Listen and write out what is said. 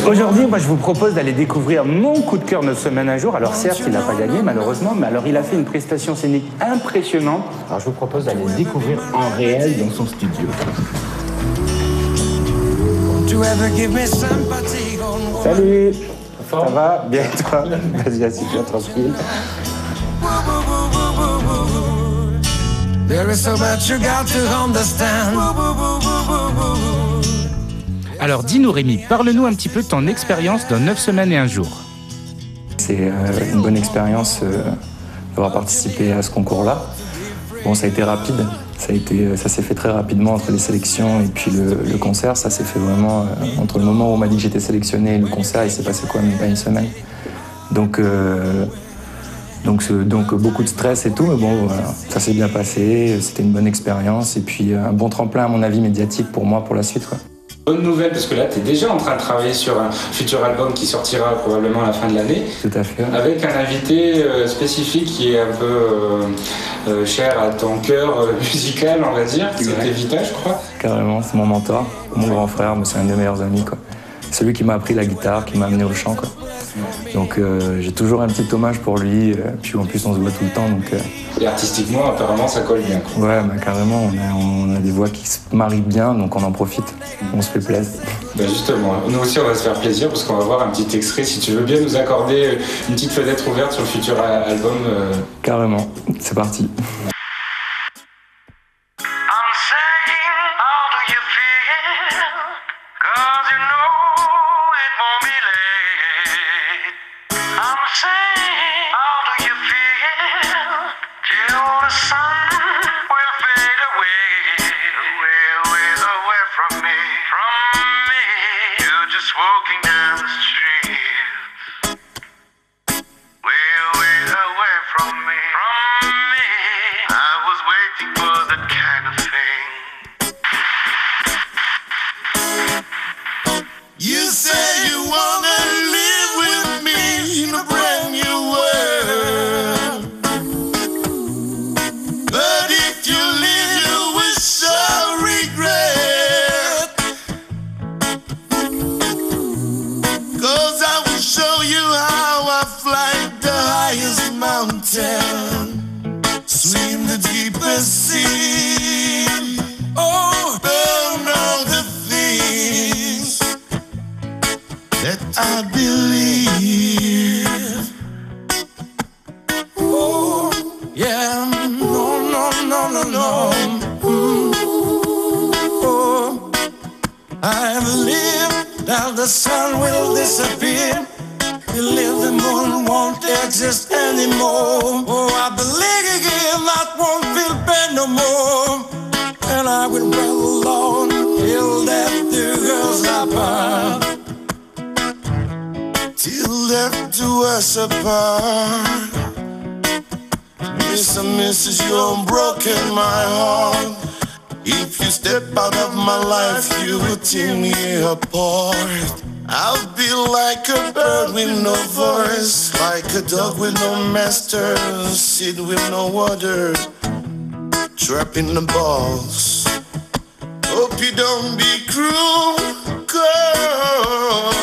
Aujourd'hui, moi, je vous propose d'aller découvrir mon coup de cœur 9 semaines un jour. Alors certes, il n'a pas gagné, malheureusement, mais alors il a fait une prestation scénique impressionnante. Alors je vous propose d'aller le découvrir en réel dans son studio. Salut, ça va? Bien toi? Vas-y, assieds-toi tranquille. Alors dis-nous Rémi, parle-nous un petit peu de ton expérience dans 9 semaines et un jour. C'est une bonne expérience d'avoir participé à ce concours-là. Bon, ça a été rapide, ça s'est fait très rapidement entre les sélections et puis le concert. Ça s'est fait vraiment entre le moment où on m'a dit que j'étais sélectionné et le concert, il s'est passé quoi, même pas une semaine. Donc beaucoup de stress et tout, mais bon, voilà, ça s'est bien passé, c'était une bonne expérience et puis un bon tremplin à mon avis médiatique pour moi pour la suite, quoi. Bonne nouvelle, parce que là, tu es déjà en train de travailler sur un futur album qui sortira probablement à la fin de l'année. Tout à fait. Avec un invité spécifique qui est un peu cher à ton cœur musical, on va dire. C'était Vita, je crois. Carrément, c'est mon mentor, mon grand frère, mais c'est un de mes meilleurs amis, quoi. Celui qui m'a appris la guitare, qui m'a amené au chant, quoi. Donc j'ai toujours un petit hommage pour lui, puis en plus on se voit tout le temps. Donc, Et artistiquement, apparemment, ça colle bien, quoi. Ouais, bah, carrément, on a des voix qui se marient bien, donc on en profite, on se fait plaisir. Ben justement, nous aussi on va se faire plaisir parce qu'on va voir un petit extrait. Si tu veux bien nous accorder une petite fenêtre ouverte sur le futur album. Carrément, c'est parti. Walking down the street, way away from me. I was waiting for that kind of thing. You say you wanna live with me in a brand new world, but if you leave, you will so regret. 'Cause I will show you how I fly the highest mountain, swim the deepest sea, oh, burn all the things that I believe. Oh, yeah, no. Oh, I believe that the sun will disappear. Believe the moon won't exist anymore. Oh, I believe that won't feel pain no more. And I will dwell alone till death do us apart. Till death do us apart. Miss and Mrs. You've broken my heart. If you step out of my life, you will tear me apart. I'll be like a bird with no voice, like a dog with no master, a seed with no water, trapped in the box. Hope you don't be cruel, girl.